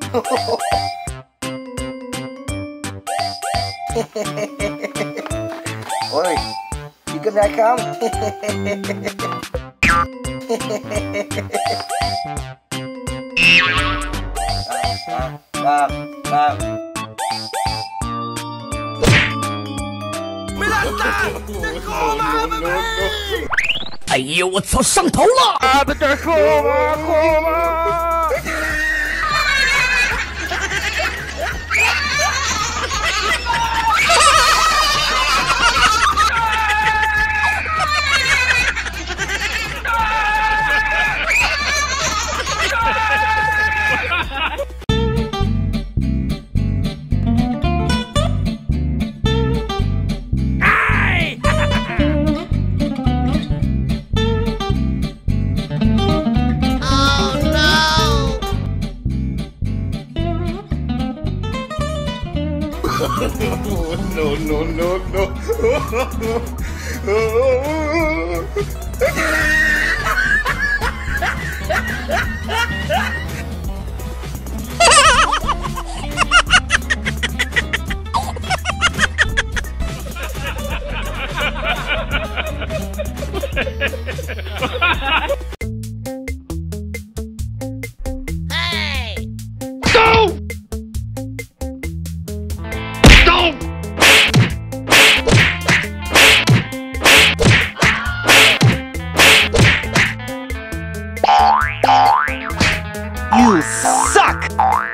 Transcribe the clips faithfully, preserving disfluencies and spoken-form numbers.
Ôi, chị cân ai không? Vâng, vâng. 哎呦，我操，上头了！ 啊，这这哭吗？哭吗？ No, no, no, no. You suck!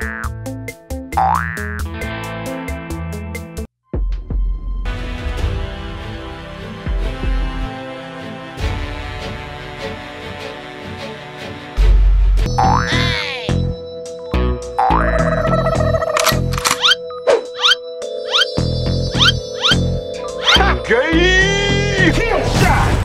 Gay! Headshot!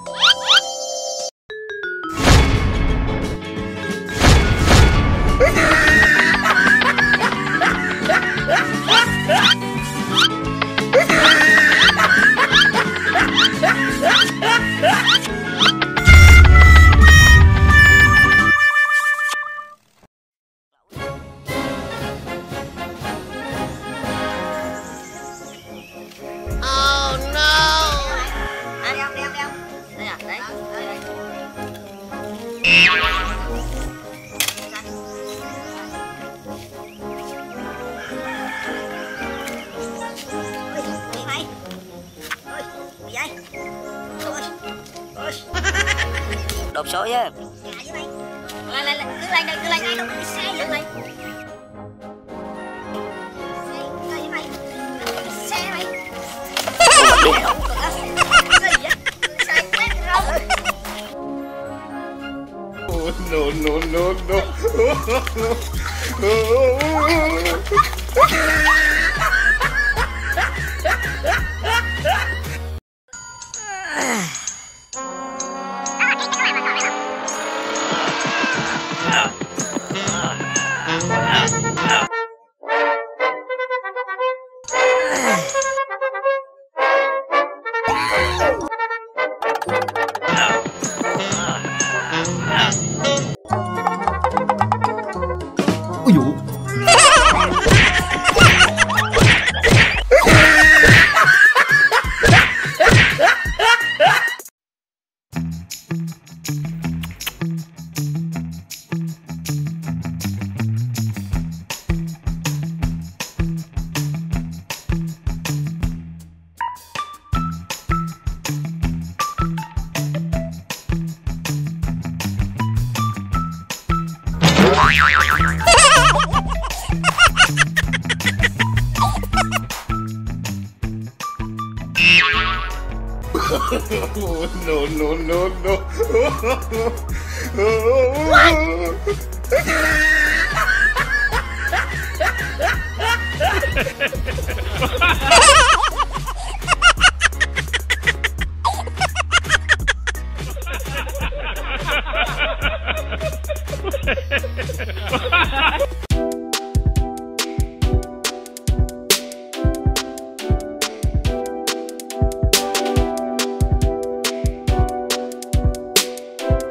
Đột số nha. Lên lên cứ lên đây cứ lên đây đâu có xe vậy mày. Xe mày. Oh, no, no, no, no. Ôi dụ. Oh, no, no, no, no. What?